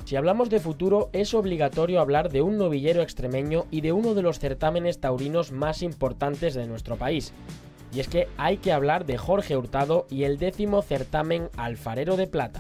Si hablamos de futuro, es obligatorio hablar de un novillero extremeño y de uno de los certámenes taurinos más importantes de nuestro país. Y es que hay que hablar de Jorge Hurtado y el 10º certamen Alfarero de Plata.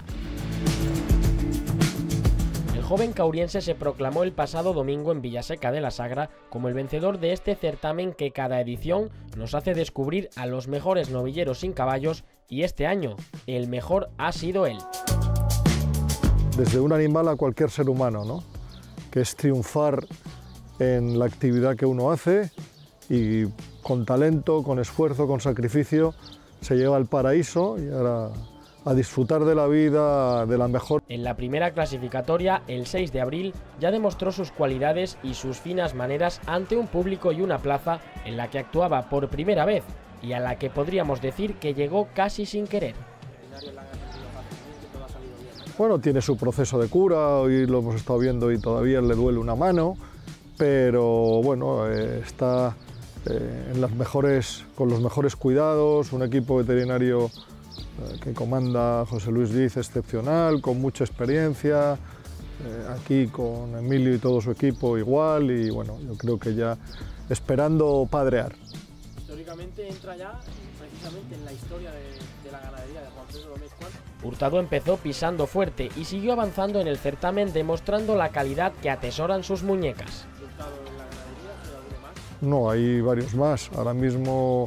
El joven cauriense se proclamó el pasado domingo en Villaseca de la Sagra como el vencedor de este certamen que cada edición nos hace descubrir a los mejores novilleros sin caballos, y este año el mejor ha sido él. Desde un animal a cualquier ser humano, ¿no? Que es triunfar en la actividad que uno hace y con talento, con esfuerzo, con sacrificio, se lleva al paraíso y ahora a disfrutar de la vida de la mejor. En la primera clasificatoria, el 6 de abril, ya demostró sus cualidades y sus finas maneras ante un público y una plaza en la que actuaba por primera vez y a la que podríamos decir que llegó casi sin querer. Bueno, tiene su proceso de cura, hoy lo hemos estado viendo y todavía le duele una mano, pero bueno, está con los mejores cuidados, un equipo veterinario que comanda José Luis Diz excepcional, con mucha experiencia, aquí con Emilio y todo su equipo igual, y bueno, yo creo que ya esperando padrear. Históricamente entra ya precisamente en la historia de la ganadería de Juan Pedro Gómez Juan. Hurtado empezó pisando fuerte y siguió avanzando en el certamen, demostrando la calidad que atesoran sus muñecas. ¿Hurtado en la ganadería? ¿Hay alguno más? No, hay varios más. Ahora mismo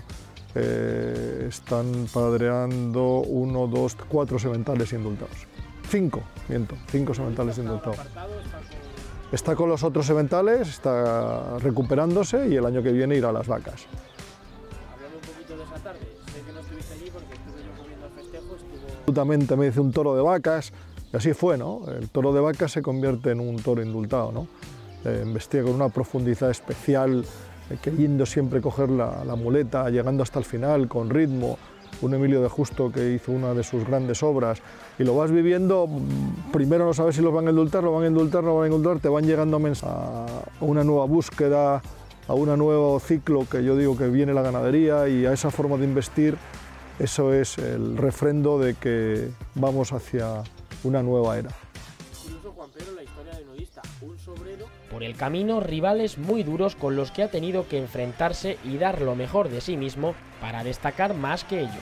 están padreando 1, 2, 4 sementales indultados. 5 sementales indultados. Está con los otros sementales, está recuperándose y el año que viene irá a las vacas. Hablando un poquito de esa tarde, sé que no estuviste allí porque estuve yo comiendo el festejo, Absolutamente me hice un toro de vacas, y así fue, ¿no? El toro de vacas se convierte en un toro indultado, ¿no? Embestía con una profundidad especial, queriendo siempre coger la muleta, llegando hasta el final, con ritmo. Un Emilio de Justo que hizo una de sus grandes obras, y lo vas viviendo, primero no sabes si los van a indultar, lo van a indultar, no van a indultar, te van llegando a una nueva búsqueda, a un nuevo ciclo que yo digo que viene la ganadería, y a esa forma de investir, eso es el refrendo de que vamos hacia una nueva era. Incluso Juan Pedro, la historia de nudista, un sobrero. Por el camino, rivales muy duros con los que ha tenido que enfrentarse y dar lo mejor de sí mismo para destacar más que ellos.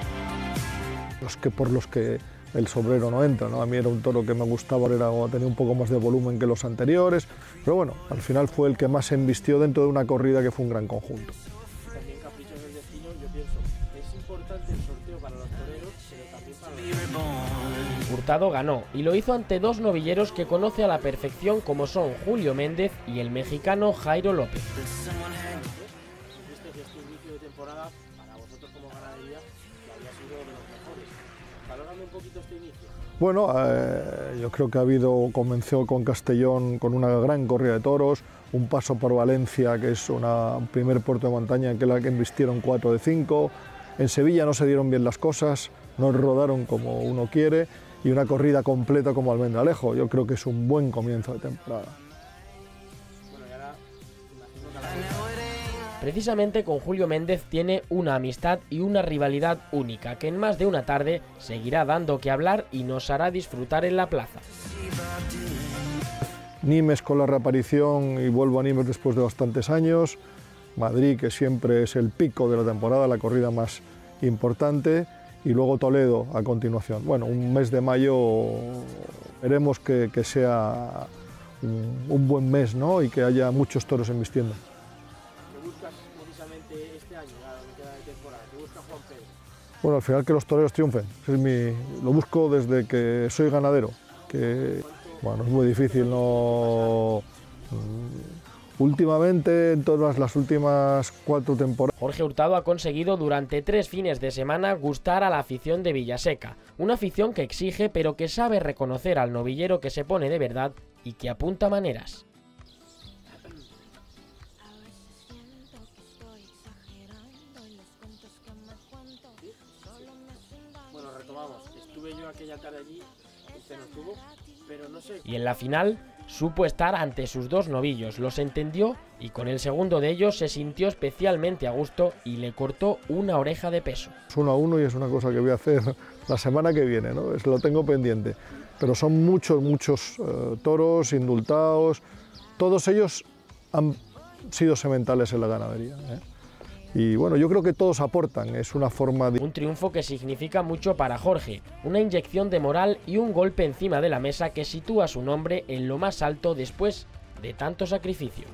Por los que el sobrero no entra, ¿no? A mí era un toro que me gustaba, tenía un poco más de volumen que los anteriores, pero bueno, al final fue el que más se embistió dentro de una corrida que fue un gran conjunto. También caprichos del destino, yo pienso, es importante el sorteo para los toreros, pero también para los... Hurtado ganó y lo hizo ante dos novilleros que conoce a la perfección, como son Julio Méndez y el mexicano Jairo López. Este inicio de temporada para vosotros como ganadería había sido de los mejores. Valórame un poquito este inicio. Bueno, yo creo que comenzó con Castellón con una gran corrida de toros, un paso por Valencia, que es un primer puerto de montaña en la que embistieron 4 de 5. En Sevilla no se dieron bien las cosas, no rodaron como uno quiere, y una corrida completa como Almendralejo. Yo creo que es un buen comienzo de temporada. Bueno, y ahora, precisamente con Julio Méndez tiene una amistad y una rivalidad única que en más de una tarde seguirá dando que hablar y nos hará disfrutar en la plaza. Nimes con la reaparición, y vuelvo a Nimes después de bastantes años. Madrid, que siempre es el pico de la temporada, la corrida más importante, y luego Toledo a continuación. Bueno, un mes de mayo esperemos que sea un buen mes, ¿no? Y que haya muchos toros embistiendo. ¿Qué buscas precisamente este año, a lo que queda de temporada? ¿Qué busca Juan Pedro? Bueno, al final que los toreros triunfen. Lo busco desde que soy ganadero. Bueno, es muy difícil, no... Últimamente, en todas las últimas 4 temporadas... Jorge Hurtado ha conseguido durante 3 fines de semana gustar a la afición de Villaseca. Una afición que exige pero que sabe reconocer al novillero que se pone de verdad y que apunta maneras. Bueno, retomamos. Estuve yo aquella tarde allí, usted no estuvo, pero no sé... Y en la final supo estar ante sus 2 novillos, los entendió y con el segundo de ellos se sintió especialmente a gusto y le cortó una oreja de peso. Es 1 a 1 y es una cosa que voy a hacer la semana que viene, ¿no? Lo tengo pendiente. pero son muchos toros indultados, todos ellos han sido sementales en la ganadería, ¿eh? Y bueno, yo creo que todos aportan, es una forma de... Un triunfo que significa mucho para Jorge, una inyección de moral y un golpe encima de la mesa que sitúa su nombre en lo más alto después de tanto sacrificio.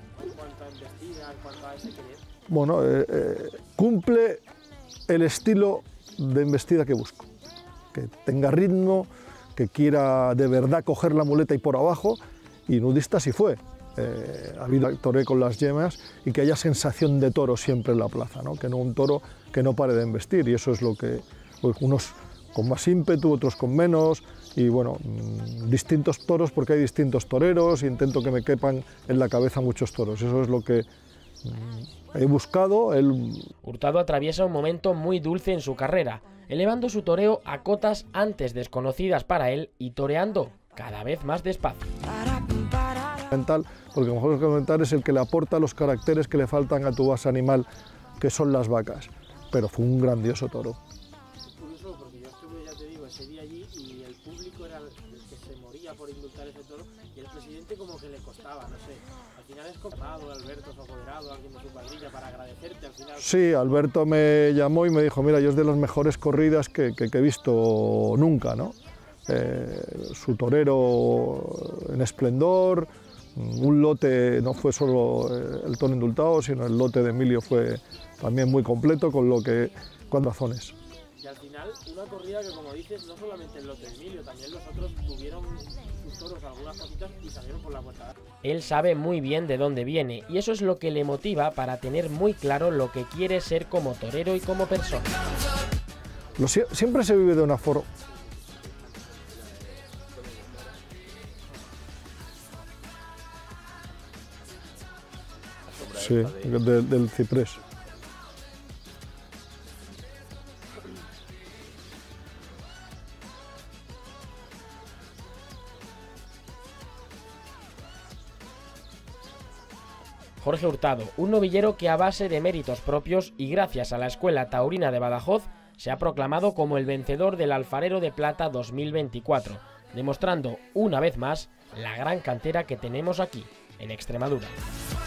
Bueno, cumple el estilo de embestida que busco, que tenga ritmo, que quiera de verdad coger la muleta y por abajo, y nudista sí fue. Ha habido toré con las yemas y que haya sensación de toro siempre en la plaza, ¿no? Que no un toro que no pare de embestir, y eso es lo que unos con más ímpetu, otros con menos, y bueno, distintos toros porque hay distintos toreros, y intento que me quepan en la cabeza muchos toros, eso es lo que he buscado. Hurtado atraviesa un momento muy dulce en su carrera, elevando su toreo a cotas antes desconocidas para él y toreando cada vez más despacio. Porque a lo mejor el comentar es el que le aporta los caracteres que le faltan a tu base animal, que son las vacas, pero fue un grandioso toro. Es curioso porque yo estuve, ya te digo, ese día allí y el público era el que se moría por indultar ese toro y el presidente como que le costaba, no sé. Al final es confirmado, Alberto, su apoderado, alguien de su cuadrilla, para agradecerte al final. Sí, Alberto me llamó y me dijo, mira, yo es de las mejores corridas que he visto nunca, ¿no? Su torero en esplendor, un lote, no fue solo el toro indultado, sino el lote de Emilio fue también muy completo, con lo que, con razones. Y al final, una corrida que, como dices, no solamente el lote de Emilio, también los otros tuvieron sus toros, algunas cositas, y salieron por la puerta. Él sabe muy bien de dónde viene, y eso es lo que le motiva para tener muy claro lo que quiere ser como torero y como persona. Siempre se vive de una forma... Sí, del ciprés. Jorge Hurtado, un novillero que a base de méritos propios y gracias a la Escuela Taurina de Badajoz se ha proclamado como el vencedor del Alfarero de Plata 2024, demostrando una vez más la gran cantera que tenemos aquí, en Extremadura.